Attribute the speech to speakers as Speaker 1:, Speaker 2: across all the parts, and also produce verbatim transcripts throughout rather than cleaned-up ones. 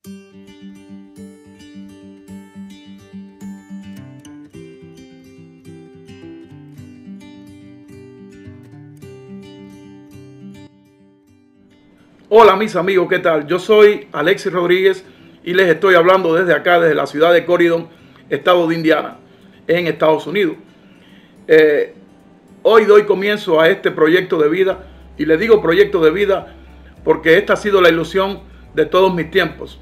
Speaker 1: Hola mis amigos, ¿qué tal? Yo soy Alexis Rodríguez y les estoy hablando desde acá, desde la ciudad de Corydon, estado de Indiana, en Estados Unidos. Eh, hoy doy comienzo a este proyecto de vida, y le digo proyecto de vida porque esta ha sido la ilusión de todos mis tiempos.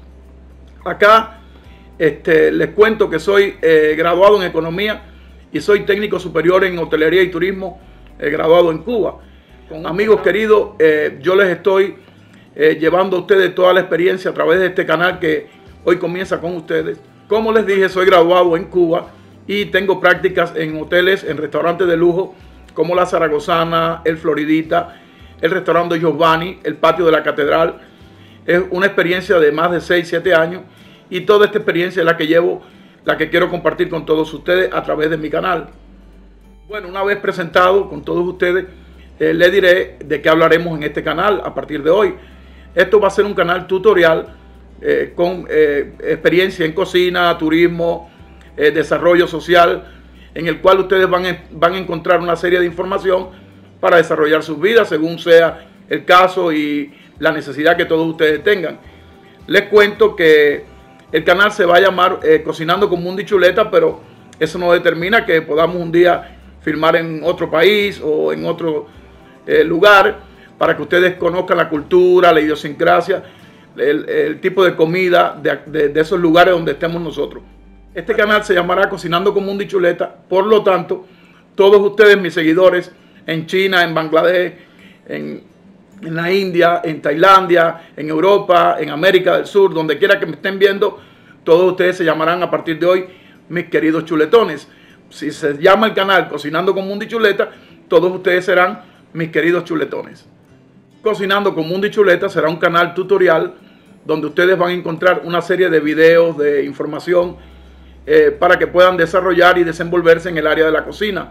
Speaker 1: Acá este, les cuento que soy eh, graduado en economía y soy técnico superior en hotelería y turismo, eh, graduado en Cuba. Con amigos queridos, eh, yo les estoy Eh, llevando a ustedes toda la experiencia a través de este canal que hoy comienza con ustedes. Como les dije, soy graduado en Cuba y tengo prácticas en hoteles, en restaurantes de lujo como la Zaragozana, el Floridita, el restaurante Giovanni, el patio de la Catedral. Es una experiencia de más de seis, siete años y toda esta experiencia es la que llevo, la que quiero compartir con todos ustedes a través de mi canal. Bueno, una vez presentado con todos ustedes, eh, les diré de qué hablaremos en este canal a partir de hoy. Esto va a ser un canal tutorial eh, con eh, experiencia en cocina, turismo, eh, desarrollo social, en el cual ustedes van a, van a encontrar una serie de información para desarrollar sus vidas según sea el caso y la necesidad que todos ustedes tengan. Les cuento que el canal se va a llamar eh, Cocinando con Mundo y Chuleta, pero eso no determina que podamos un día filmar en otro país o en otro eh, lugar, para que ustedes conozcan la cultura, la idiosincrasia, el, el tipo de comida de, de, de esos lugares donde estemos nosotros. Este canal se llamará Cocinando con Mundo y Chuleta, por lo tanto, todos ustedes, mis seguidores, en China, en Bangladesh, en, en la India, en Tailandia, en Europa, en América del Sur, donde quiera que me estén viendo, todos ustedes se llamarán a partir de hoy mis queridos chuletones. Si se llama el canal Cocinando con Mundo y Chuleta, todos ustedes serán mis queridos chuletones. Cocinando con Mundo y Chuleta será un canal tutorial donde ustedes van a encontrar una serie de videos, de información eh, para que puedan desarrollar y desenvolverse en el área de la cocina.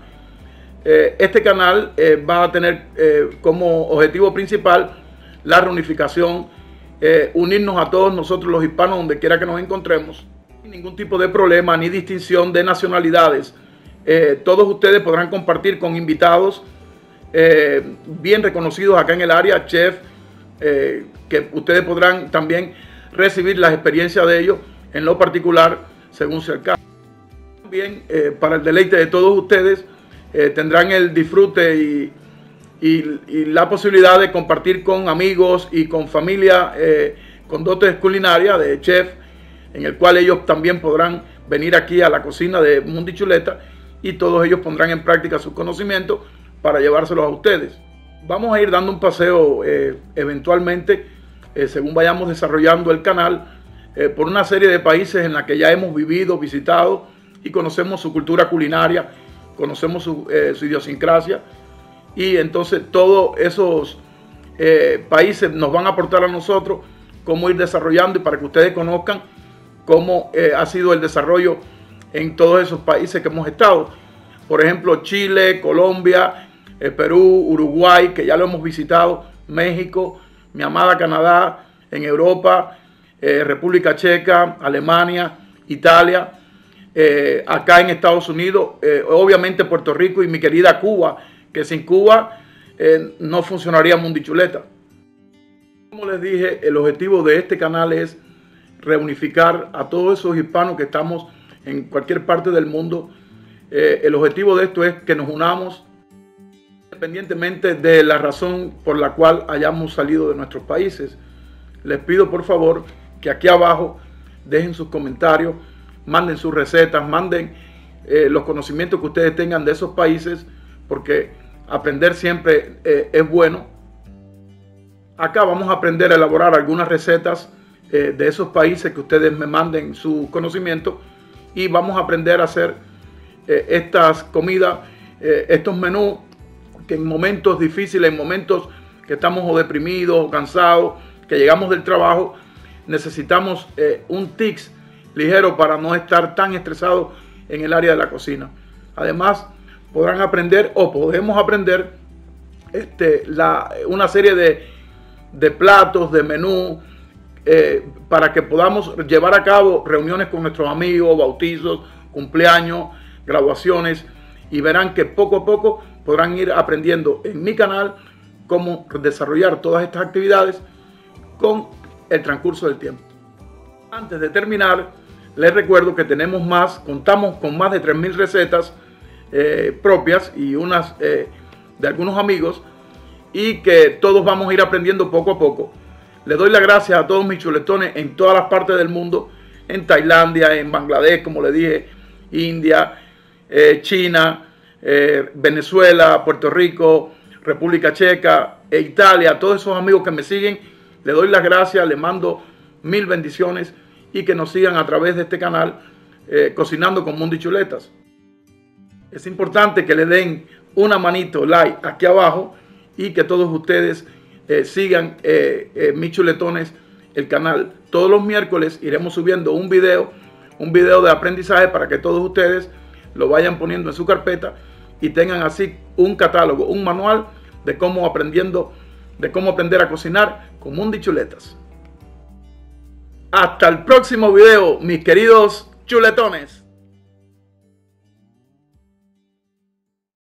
Speaker 1: Eh, este canal eh, va a tener eh, como objetivo principal la reunificación, eh, unirnos a todos nosotros los hispanos donde quiera que nos encontremos, sin ningún tipo de problema ni distinción de nacionalidades. Eh, todos ustedes podrán compartir con invitados Eh, bien reconocidos acá en el área, chef, eh, que ustedes podrán también recibir las experiencias de ellos en lo particular, según sea el caso. También, eh, para el deleite de todos ustedes, eh, tendrán el disfrute y, y, y la posibilidad de compartir con amigos y con familia eh, con dotes culinarias de chef, en el cual ellos también podrán venir aquí a la cocina de Mundo y Chuleta y todos ellos pondrán en práctica sus conocimientos para llevárselos a ustedes. Vamos a ir dando un paseo eh, eventualmente, eh, según vayamos desarrollando el canal, eh, por una serie de países en la que ya hemos vivido, visitado y conocemos su cultura culinaria, conocemos su, eh, su idiosincrasia, y entonces todos esos eh, países nos van a aportar a nosotros cómo ir desarrollando y para que ustedes conozcan cómo eh, ha sido el desarrollo en todos esos países que hemos estado. Por ejemplo, Chile, Colombia, Eh, Perú, Uruguay, que ya lo hemos visitado, México, mi amada Canadá, en Europa, eh, República Checa, Alemania, Italia, eh, acá en Estados Unidos, eh, obviamente Puerto Rico y mi querida Cuba, que sin Cuba eh, no funcionaría Mundo y Chuleta. Como les dije, el objetivo de este canal es reunificar a todos esos hispanos que estamos en cualquier parte del mundo. Eh, el objetivo de esto es que nos unamos, independientemente de la razón por la cual hayamos salido de nuestros países. Les pido por favor que aquí abajo dejen sus comentarios, manden sus recetas, manden eh, los conocimientos que ustedes tengan de esos países, porque aprender siempre eh, es bueno. Acá vamos a aprender a elaborar algunas recetas eh, de esos países que ustedes me manden su conocimiento, y vamos a aprender a hacer eh, estas comidas, eh, estos menús que en momentos difíciles, en momentos que estamos o deprimidos o cansados, que llegamos del trabajo, necesitamos eh, un tips ligero para no estar tan estresados en el área de la cocina. Además, podrán aprender o podemos aprender este, la, una serie de, de platos, de menú eh, para que podamos llevar a cabo reuniones con nuestros amigos, bautizos, cumpleaños, graduaciones, y verán que poco a poco podrán ir aprendiendo en mi canal cómo desarrollar todas estas actividades con el transcurso del tiempo. Antes de terminar, les recuerdo que tenemos más, contamos con más de tres mil recetas eh, propias y unas eh, de algunos amigos, y que todos vamos a ir aprendiendo poco a poco. Les doy las gracias a todos mis chuletones en todas las partes del mundo, en Tailandia, en Bangladesh, como les dije, India, eh, China, eh, Venezuela, Puerto Rico, República Checa e Italia. A todos esos amigos que me siguen, les doy las gracias, les mando mil bendiciones, y que nos sigan a través de este canal, eh, Cocinando con Mundo y Chuletas. Es importante que le den una manito like aquí abajo, y que todos ustedes eh, sigan eh, eh, mis chuletones, el canal. Todos los miércoles iremos subiendo un video, un video de aprendizaje, para que todos ustedes lo vayan poniendo en su carpeta y tengan así un catálogo, un manual de cómo aprendiendo, de cómo aprender a cocinar con Mundo y Chuletas. Hasta el próximo video, mis queridos chuletones.